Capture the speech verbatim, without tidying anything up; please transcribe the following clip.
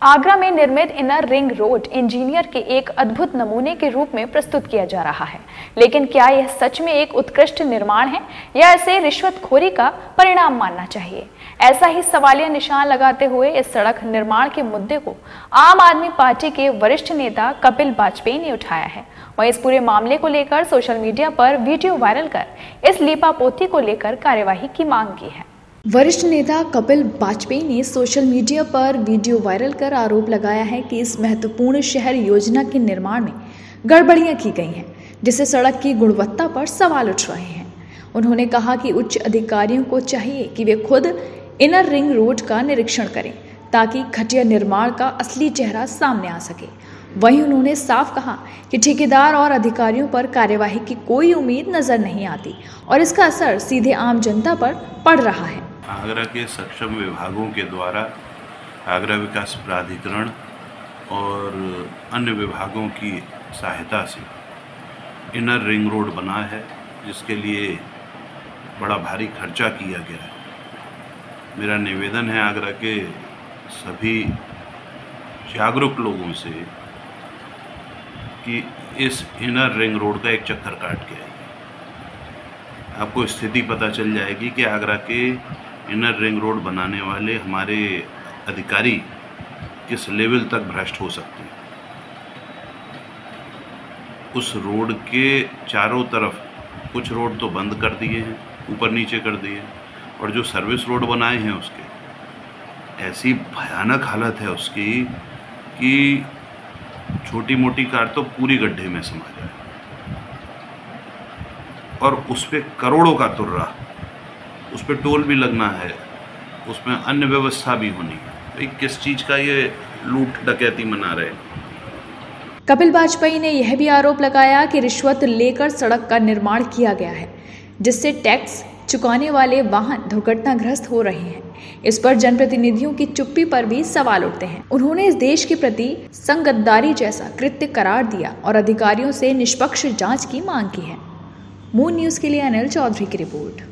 आगरा में निर्मित inner ring road engineer के एक अद्भुत नमूने के रूप में प्रस्तुत किया जा रहा है, लेकिन क्या यह सच में एक उत्कृष्ट निर्माण है या इसे रिश्वतखोरी का परिणाम मानना चाहिए? ऐसा ही सवालिया निशान लगाते हुए इस सड़क निर्माण के मुद्दे को आम आदमी पार्टी के वरिष्ठ नेता कपिल वाजपेयी ने उठाया है। वहीं इस पूरे मामले को लेकर सोशल मीडिया पर वीडियो वायरल कर इस लीपापोती को लेकर कार्यवाही की मांग की है। वरिष्ठ नेता कपिल वाजपेयी ने सोशल मीडिया पर वीडियो वायरल कर आरोप लगाया है कि इस महत्वपूर्ण शहर योजना के निर्माण में गड़बड़ियां की गई हैं, जिससे सड़क की गुणवत्ता पर सवाल उठ रहे हैं। उन्होंने कहा कि उच्च अधिकारियों को चाहिए कि वे खुद इनर रिंग रोड का निरीक्षण करें ताकि घटिया निर्माण का असली चेहरा सामने आ सके। वहीं उन्होंने साफ कहा कि ठेकेदार और अधिकारियों पर कार्यवाही की कोई उम्मीद नजर नहीं आती और इसका असर सीधे आम जनता पर पड़ रहा है। आगरा के सक्षम विभागों के द्वारा आगरा विकास प्राधिकरण और अन्य विभागों की सहायता से इनर रिंग रोड बना है, जिसके लिए बड़ा भारी खर्चा किया गया है। मेरा निवेदन है आगरा के सभी जागरूक लोगों से कि इस इनर रिंग रोड का एक चक्कर काट के आइए। आपको स्थिति पता चल जाएगी कि आगरा के इनर रिंग रोड बनाने वाले हमारे अधिकारी किस लेवल तक भ्रष्ट हो सकते हैं। उस रोड के चारों तरफ कुछ रोड तो बंद कर दिए हैं, ऊपर नीचे कर दिए हैं, और जो सर्विस रोड बनाए हैं उसके ऐसी भयानक हालत है उसकी कि छोटी मोटी कार तो पूरी गड्ढे में समा जाए, और उस पर करोड़ों का तुर्रा, उस पर टोल भी लगना है, उसमें अन्य व्यवस्था भी होनी है। भाई किस चीज़ का ये लूट डकैती मना रहे हैं? कपिल वाजपेयी ने यह भी आरोप लगाया कि रिश्वत लेकर सड़क का निर्माण किया गया है, जिससे टैक्स चुकाने वाले वाहन दुर्घटनाग्रस्त हो रहे हैं। इस पर जनप्रतिनिधियों की चुप्पी पर भी सवाल उठते हैं। उन्होंने इस देश के प्रति संगद्दारी जैसा कृत्य करार दिया और अधिकारियों से निष्पक्ष जांच की मांग की है। मून न्यूज़ के लिए अनिल चौधरी की रिपोर्ट।